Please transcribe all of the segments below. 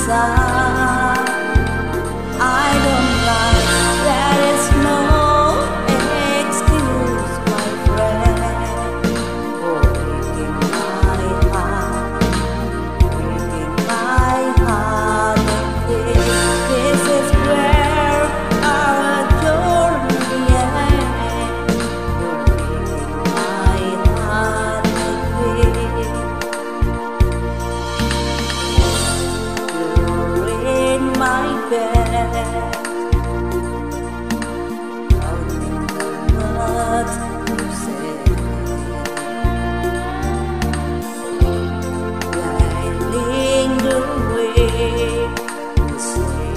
inside. I don't lie, there is no excuse, my friend, for breaking my heart again. This is where our journey ends. You're breaking my heart again. You're in my bed, counting the words you said. I linger away to say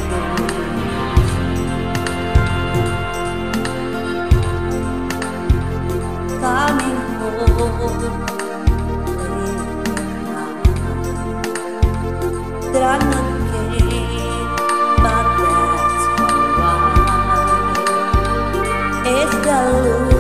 coming home late night. That I'm not gay, but that's alright. It's the